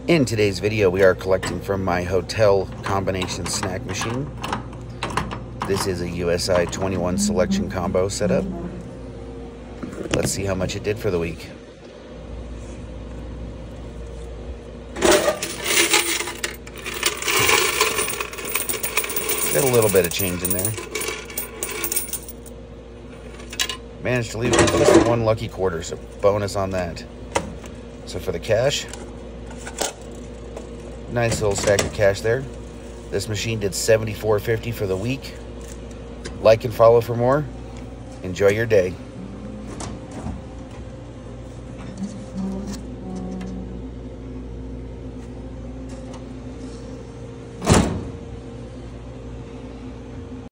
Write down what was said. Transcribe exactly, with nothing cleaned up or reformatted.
In today's video, we are collecting from my hotel combination snack machine. This is a U S I twenty-one selection combo setup. Let's see how much it did for the week. Got a little bit of change in there. Managed to leave just one lucky quarter, so bonus on that. So for the cash, nice little stack of cash there. This machine did seventy-four fifty for the week. Like and follow for more. Enjoy your day.